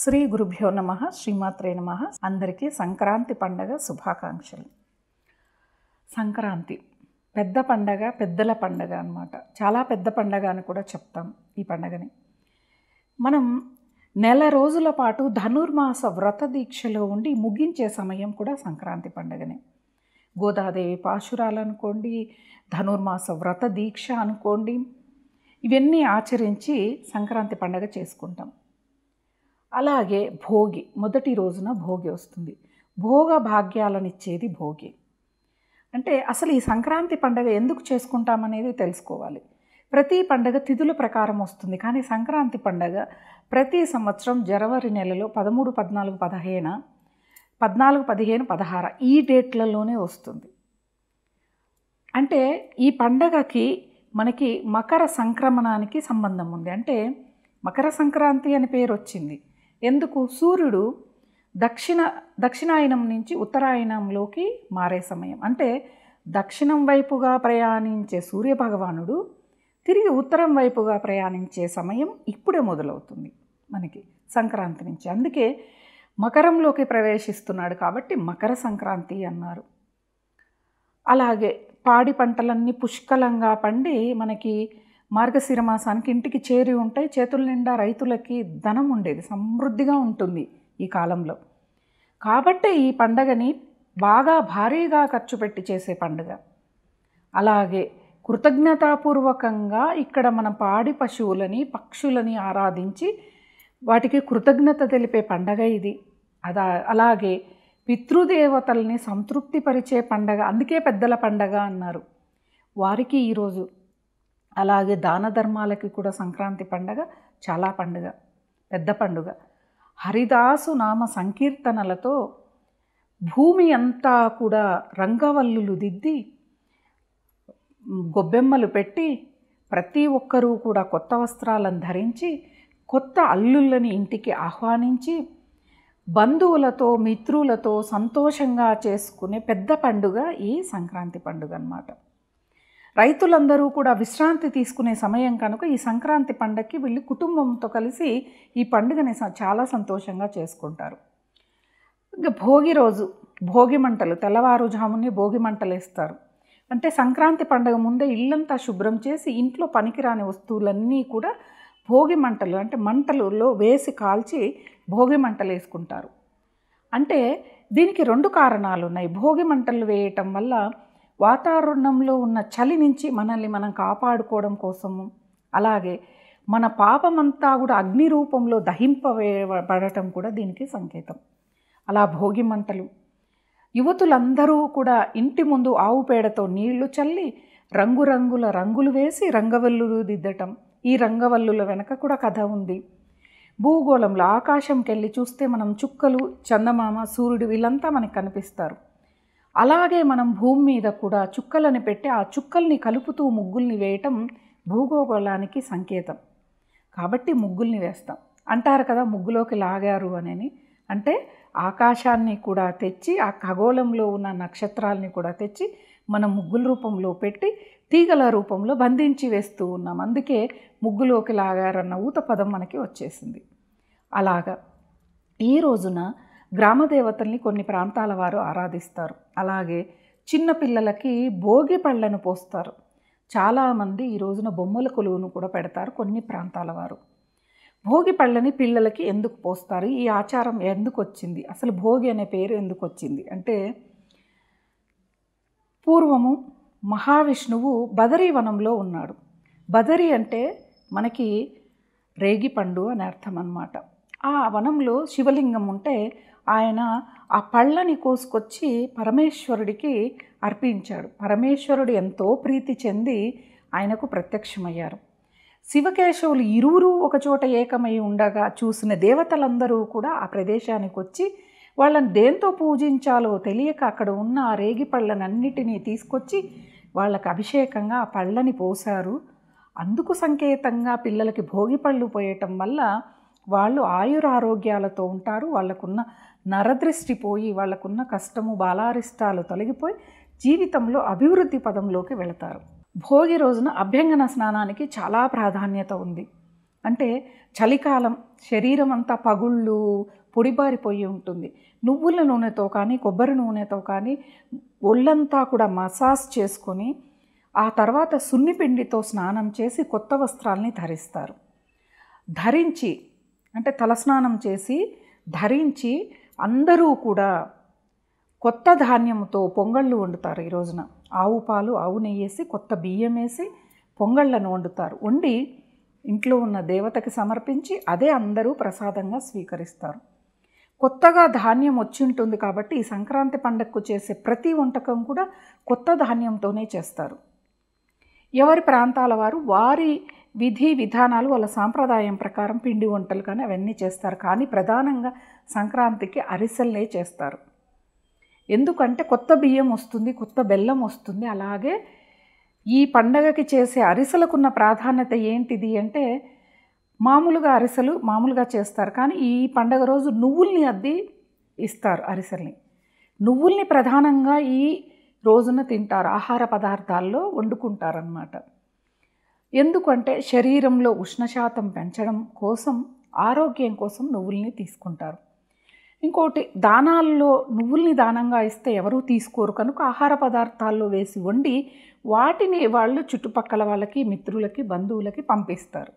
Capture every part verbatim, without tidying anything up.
శ్రీ గురుభ్యో నమః. శ్రీమాత్రే నమః. అందరికీ సంక్రాంతి పండగ శుభాకాంక్షలు. సంక్రాంతి పెద్ద పండగ, పెద్దల పండగ అన్నమాట. చాలా పెద్ద పండగ అని కూడా చెప్తాం ఈ పండగని. మనం నెల రోజుల పాటు ధనుర్మాస వ్రత దీక్షలో ఉండి ముగించే సమయం కూడా సంక్రాంతి పండగనే. గోదాదేవి పాశురాలు అనుకోండి, ధనుర్మాస వ్రత దీక్ష అనుకోండి, ఇవన్నీ ఆచరించి సంక్రాంతి పండగ చేసుకుంటాం. అలాగే భోగి, మొదటి రోజున భోగి వస్తుంది. భోగ భాగ్యాలనిచ్చేది భోగి. అంటే అసలు ఈ సంక్రాంతి పండగ ఎందుకు చేసుకుంటామనేది తెలుసుకోవాలి. ప్రతి పండగ తిథుల ప్రకారం వస్తుంది, కానీ సంక్రాంతి పండగ ప్రతి సంవత్సరం జనవరి నెలలో పదమూడు, పద్నాలుగు, పదిహేను పద్నాలుగు పదిహేను పదహారు ఈ డేట్లలోనే వస్తుంది. అంటే ఈ పండగకి మనకి మకర సంక్రమణానికి సంబంధం ఉంది. అంటే మకర సంక్రాంతి అని పేరు వచ్చింది ఎందుకు? సూర్యుడు దక్షిణ దక్షిణాయనం నుంచి ఉత్తరాయణంలోకి మారే సమయం. అంటే దక్షిణం వైపుగా ప్రయాణించే సూర్యభగవానుడు తిరిగి ఉత్తరం వైపుగా ప్రయాణించే సమయం ఇప్పుడే మొదలవుతుంది మనకి సంక్రాంతి నుంచి. అందుకే మకరంలోకి ప్రవేశిస్తున్నాడు కాబట్టి మకర సంక్రాంతి అన్నారు. అలాగే పాడి పంటలన్నీ పుష్కలంగా పండి మనకి మార్గశిర మాసానికి ఇంటికి చేరి ఉంటాయి. చేతుల నిండా రైతులకి ధనం ఉండేది, సమృద్ధిగా ఉంటుంది ఈ కాలంలో. కాబట్టి ఈ పండగని బాగా భారీగా ఖర్చు పెట్టి చేసే పండుగ. అలాగే కృతజ్ఞతాపూర్వకంగా ఇక్కడ మన పాడి పశువులని, పక్షులని ఆరాధించి వాటికి కృతజ్ఞత తెలిపే పండగ ఇది. అదా అలాగే పితృదేవతల్ని సంతృప్తిపరిచే పండగ, అందుకే పెద్దల పండగ అన్నారు. వారికి ఈరోజు అలాగే దాన ధర్మాలకి కూడా సంక్రాంతి పండగ చాలా పండుగ, పెద్ద పండుగ. హరిదాసు నామ సంకీర్తనలతో భూమి అంతా కూడా రంగవల్లులు దిద్ది గొబ్బెమ్మలు పెట్టి ప్రతి ఒక్కరూ కూడా కొత్త వస్త్రాలను ధరించి కొత్త అల్లుళ్ళని ఇంటికి ఆహ్వానించి బంధువులతో మిత్రులతో సంతోషంగా చేసుకునే పెద్ద పండుగ ఈ సంక్రాంతి పండుగ అన్నమాట. రైతులందరూ కూడా విశ్రాంతి తీసుకునే సమయం కనుక ఈ సంక్రాంతి పండగకి వీళ్ళు కుటుంబంతో కలిసి ఈ పండుగని చాలా సంతోషంగా చేసుకుంటారు. ఇంకా భోగి రోజు భోగి మంటలు, తెల్లవారుజామునే భోగి మంటలు వేస్తారు. అంటే సంక్రాంతి పండుగ ముందే ఇల్లంతా శుభ్రం చేసి ఇంట్లో పనికిరాని వస్తువులన్నీ కూడా భోగి మంటలు అంటే మంటలలో వేసి కాల్చి భోగి మంటలు వేసుకుంటారు. అంటే దీనికి రెండు కారణాలు ఉన్నాయి. భోగి మంటలు వేయటం వల్ల వాతావరణంలో ఉన్న చలి నుంచి మనల్ని మనం కాపాడుకోవడం కోసము, అలాగే మన పాపమంతా కూడా అగ్ని రూపంలో దహింపబడటం కూడా దీనికి సంకేతం. అలా భోగి మంటలు, యువతులందరూ కూడా ఇంటి ముందు ఆవు పేడతో నీళ్లు చల్లి రంగురంగుల రంగులు వేసి రంగవల్లులు దిద్దటం. ఈ రంగవల్లుల వెనక కూడా కథ ఉంది. భూగోళంలో ఆకాశంకి వెళ్ళి చూస్తే మనం చుక్కలు, చందమామ, సూర్యుడు వీళ్ళంతా మనకు కనిపిస్తారు. అలాగే మనం భూమి మీద కూడా చుక్కలని పెట్టి ఆ చుక్కల్ని కలుపుతూ ముగ్గుల్ని వేయటం భూగోళానికి సంకేతం. కాబట్టి ముగ్గుల్ని వేస్తాం అంటారు కదా, ముగ్గులోకి లాగారు అని. అంటే ఆకాశాన్ని కూడా తెచ్చి ఆ ఖగోళంలో ఉన్న నక్షత్రాలని కూడా తెచ్చి మనం ముగ్గుల రూపంలో పెట్టి తీగల రూపంలో బంధించి వేస్తూ ఉన్నాం. అందుకే ముగ్గులోకి లాగారన్న ఊత పదం మనకి వచ్చేసింది. అలాగా ఈ రోజున గ్రామ దేవతల్ని కొన్ని ప్రాంతాల వారు ఆరాధిస్తారు. అలాగే చిన్నపిల్లలకి భోగి పళ్ళను పోస్తారు. చాలామంది ఈ రోజున బొమ్మల కొలువును కూడా పెడతారు కొన్ని ప్రాంతాల వారు. భోగి పళ్ళని పిల్లలకి ఎందుకు పోస్తారు? ఈ ఆచారం ఎందుకు వచ్చింది? అసలు భోగి అనే పేరు ఎందుకు వచ్చింది అంటే, పూర్వము మహావిష్ణువు బదరీ వనంలో ఉన్నాడు. బదరి అంటే మనకి రేగిపండు అని అర్థం అన్నమాట. ఆ వనంలో శివలింగం ఉంటే ఆయన ఆ పళ్ళని కోసుకొచ్చి పరమేశ్వరుడికి అర్పించాడు. పరమేశ్వరుడు ఎంతో ప్రీతి చెంది ఆయనకు ప్రత్యక్షమయ్యారు. శివకేశవులు ఇరువురు ఒకచోట ఏకమై ఉండగా చూసిన దేవతలందరూ కూడా ఆ ప్రదేశానికి వచ్చి వాళ్ళని దేంతో పూజించాలో తెలియక అక్కడ ఉన్న ఆ రేగి పళ్ళనన్నిటినీ తీసుకొచ్చి వాళ్ళకి అభిషేకంగా ఆ పళ్ళని పోశారు. అందుకు సంకేతంగా పిల్లలకి భోగి పళ్ళు పోయటం వల్ల వాళ్ళు ఆయురారోగ్యాలతో ఉంటారు. వాళ్ళకున్న నరదృష్టి పోయి వాళ్ళకున్న కష్టము బాలారిష్టాలు తొలగిపోయి జీవితంలో అభివృద్ధి పదంలోకి వెళతారు. భోగి రోజున అభ్యంగన స్నానానికి చాలా ప్రాధాన్యత ఉంది. అంటే చలికాలం, శరీరం అంతా పగుళ్ళు పొడిబారిపోయి ఉంటుంది. నువ్వుల నూనెతో కానీ కొబ్బరి నూనెతో కానీ ఒళ్ళంతా కూడా మసాజ్ చేసుకొని ఆ తర్వాత సున్నిపిండితో స్నానం చేసి కొత్త వస్త్రాల్ని ధరిస్తారు. ధరించి అంటే తలస్నానం చేసి ధరించి అందరూ కూడా కొత్త ధాన్యంతో పొంగళ్ళు వండుతారు. ఈ రోజున ఆవు పాలు, ఆవు నెయ్యి వేసి కొత్త బియ్యం వేసి పొంగళ్ళను వండుతారు. వండి ఇంట్లో ఉన్న దేవతకి సమర్పించి అదే అందరూ ప్రసాదంగా స్వీకరిస్తారు. కొత్తగా ధాన్యం వచ్చి ఉంటుంది కాబట్టి ఈ సంక్రాంతి పండగకు చేసే ప్రతి వంటకం కూడా కొత్త ధాన్యంతోనే చేస్తారు. ఎవరి ప్రాంతాల వారు వారి విధి విధానాలు వాళ్ళ సాంప్రదాయం ప్రకారం పిండి వంటలు కానీ అవన్నీ చేస్తారు. కానీ ప్రధానంగా సంక్రాంతికి అరిసెలనే చేస్తారు. ఎందుకంటే కొత్త బియ్యం వస్తుంది, కొత్త బెల్లం వస్తుంది. అలాగే ఈ పండగకి చేసే అరిసెలకున్న ప్రాధాన్యత ఏంటిది అంటే, మామూలుగా అరిసెలు మామూలుగా చేస్తారు, కానీ ఈ పండగ రోజు నువ్వుల్ని అద్ది ఇస్తారు. అరిసెల్ని నువ్వుల్ని ప్రధానంగా ఈ రోజున తింటారు, ఆహార పదార్థాల్లో వండుకుంటారన్నమాట. ఎందుకంటే శరీరంలో ఉష్ణశాతం పెంచడం కోసం, ఆరోగ్యం కోసం నువ్వుల్ని తీసుకుంటారు. ఇంకోటి, దానాల్లో నువ్వుల్ని దానంగా ఇస్తే ఎవరూ తీసుకోరు కనుక ఆహార పదార్థాల్లో వేసి వండి వాటిని వాళ్ళు చుట్టుపక్కల వాళ్ళకి, మిత్రులకి, బంధువులకి పంపిస్తారు.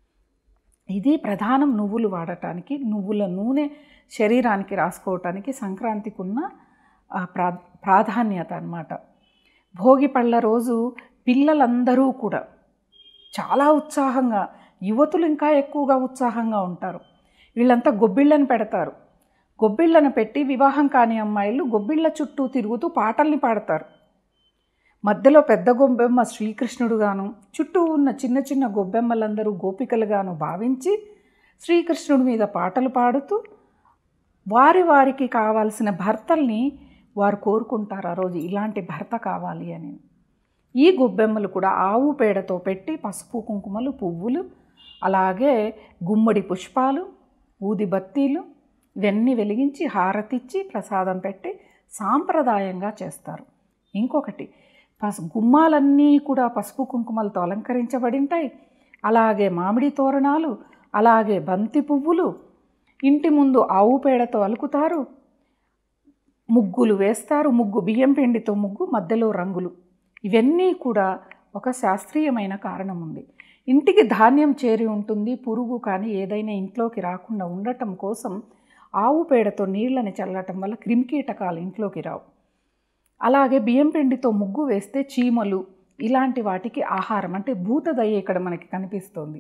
ఇది ప్రధానం నువ్వులు వాడటానికి, నువ్వుల నూనె శరీరానికి రాసుకోవటానికి సంక్రాంతికి ఉన్న ప్రా ప్రాధాన్యత అన్నమాట. భోగి పళ్ళ రోజు పిల్లలందరూ కూడా చాలా ఉత్సాహంగా, యువతులు ఇంకా ఎక్కువగా ఉత్సాహంగా ఉంటారు. వీళ్ళంతా గొబ్బిళ్ళని పెడతారు. గొబ్బిళ్ళను పెట్టి వివాహం కాని అమ్మాయిలు గొబ్బిళ్ళ చుట్టూ తిరుగుతూ పాటల్ని పాడతారు. మధ్యలో పెద్ద గొబ్బెమ్మ శ్రీకృష్ణుడుగాను, చుట్టూ ఉన్న చిన్న చిన్న గొబ్బెమ్మలందరూ గోపికలుగాను భావించి శ్రీకృష్ణుడి మీద పాటలు పాడుతూ వారి వారికి కావాల్సిన భర్తల్ని వారు కోరుకుంటారు. ఆ రోజు ఇలాంటి భర్త కావాలి అని. ఈ గొబ్బెమ్మలు కూడా ఆవు పేడతో పెట్టి పసుపు కుంకుమలు, పువ్వులు, అలాగే గుమ్మడి పుష్పాలు, ఊది బత్తీలు ఇవన్నీ వెలిగించి హారతిచ్చి ప్రసాదం పెట్టి సాంప్రదాయంగా చేస్తారు. ఇంకొకటి, పసు గుమ్మాలన్నీ కూడా పసుపు కుంకుమలతో అలంకరించబడి ఉంటాయి. అలాగే మామిడి తోరణాలు, అలాగే బంతి పువ్వులు, ఇంటి ముందు ఆవు పేడతో అలుకుతారు, ముగ్గులు వేస్తారు. ముగ్గు బియ్యం పిండితో ముగ్గు, మధ్యలో రంగులు. ఇవన్నీ కూడా ఒక శాస్త్రీయమైన కారణం ఉంది. ఇంటికి ధాన్యం చేరి ఉంటుంది, పురుగు కానీ ఏదైనా ఇంట్లోకి రాకుండా ఉండటం కోసం ఆవు పేడతో నీళ్ళని చల్లటం వల్ల క్రిమికీటకాలు ఇంట్లోకి రావు. అలాగే బియ్యం పిండితో ముగ్గు వేస్తే చీమలు ఇలాంటి వాటికి ఆహారం, అంటే భూతదయ్య ఇక్కడ మనకి కనిపిస్తుంది.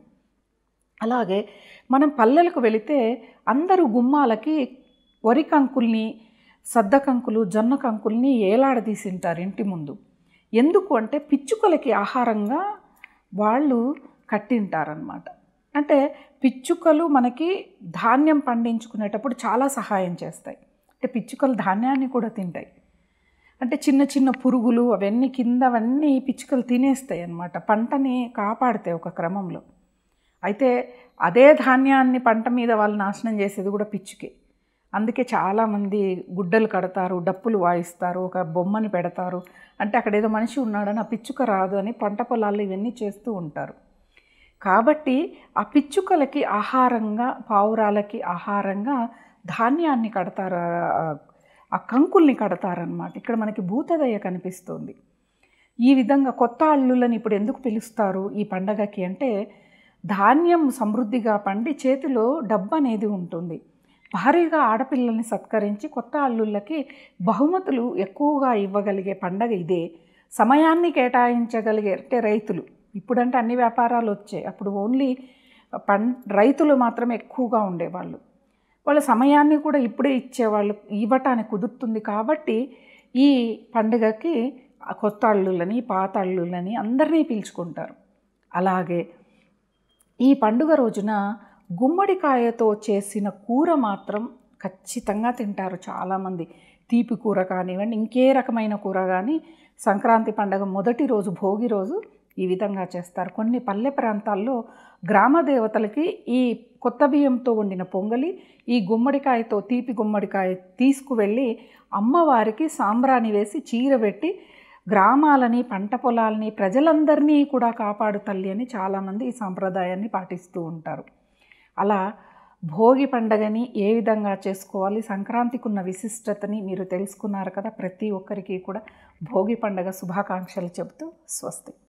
అలాగే మనం పల్లెలకు వెళితే అందరూ గుమ్మాలకి వరి కంకుల్ని, సద్ద కంకులు, జొన్న కంకుల్ని ఏలాడదీసింటారు ఇంటి ముందు. ఎందుకు అంటే పిచ్చుకలకి ఆహారంగా వాళ్ళు కట్టింటారనమాట. అంటే పిచ్చుకలు మనకి ధాన్యం పండించుకునేటప్పుడు చాలా సహాయం చేస్తాయి. అంటే పిచ్చుకలు ధాన్యాన్ని కూడా తింటాయి. అంటే చిన్న చిన్న పురుగులు అవన్నీ కిందవన్నీ పిచ్చుకలు తినేస్తాయి అన్నమాట, పంటని కాపాడుతాయి ఒక క్రమంలో. అయితే అదే ధాన్యాన్ని పంట మీద వాళ్ళు నాశనం చేసేది కూడా పిచ్చుకే. అందుకే చాలామంది గుడ్డలు కడతారు, డప్పులు వాయిస్తారు, ఒక బొమ్మని పెడతారు. అంటే అక్కడ ఏదో మనిషి ఉన్నాడని ఆ పిచ్చుక రాదు అని పంట పొలాలు ఇవన్నీ చేస్తూ ఉంటారు. కాబట్టి ఆ పిచ్చుకలకి ఆహారంగా, పావురాలకి ఆహారంగా ధాన్యాన్ని కడతారు, ఆ కంకుల్ని కడతారనమాట. ఇక్కడ మనకి భూతదయ కనిపిస్తుంది. ఈ విధంగా కొత్త అల్లులని ఇప్పుడు ఎందుకు పిలుస్తారు ఈ పండగకి అంటే, ధాన్యం సమృద్ధిగా పండి చేతిలో డబ్బు అనేది ఉంటుంది. భారీగా ఆడపిల్లల్ని సత్కరించి కొత్త అల్లుళ్ళకి బహుమతులు ఎక్కువగా ఇవ్వగలిగే పండగ ఇదే. సమయాన్ని కేటాయించగలిగే అంటే రైతులు, ఇప్పుడంటే అన్ని వ్యాపారాలు వచ్చాయి, అప్పుడు ఓన్లీ పం రైతులు మాత్రమే ఎక్కువగా ఉండేవాళ్ళు. వాళ్ళ సమయాన్ని కూడా ఇప్పుడే ఇచ్చేవాళ్ళు, ఇవ్వటానికి కుదురుతుంది. కాబట్టి ఈ పండుగకి కొత్త అల్లుళ్ళని, పాత అల్లుళ్ళని అందరినీ పిలుచుకుంటారు. అలాగే ఈ పండుగ రోజున గుమ్మడికాయతో చేసిన కూర మాత్రం ఖచ్చితంగా తింటారు చాలామంది. తీపి కూర కానివ్వండి, ఇంకే రకమైన కూర కానీ సంక్రాంతి పండుగ మొదటి రోజు భోగి రోజు ఈ విధంగా చేస్తారు. కొన్ని పల్లె ప్రాంతాల్లో గ్రామ దేవతలకి ఈ కొత్త బియ్యంతో వండిన పొంగలి, ఈ గుమ్మడికాయతో తీపి గుమ్మడికాయ తీసుకువెళ్ళి అమ్మవారికి సాంబ్రాణి వేసి చీర పెట్టి గ్రామాలని, పంట పొలాలని, ప్రజలందరినీ కూడా కాపాడు తల్లి అని చాలామంది ఈ సాంప్రదాయాన్ని పాటిస్తూ ఉంటారు. అలా భోగి పండగని ఏ విధంగా చేసుకోవాలి, సంక్రాంతికి ఉన్న విశిష్టతని మీరు తెలుసుకున్నారు కదా. ప్రతి ఒక్కరికి కూడా భోగి పండగ శుభాకాంక్షలు చెబుతూ స్వస్తి.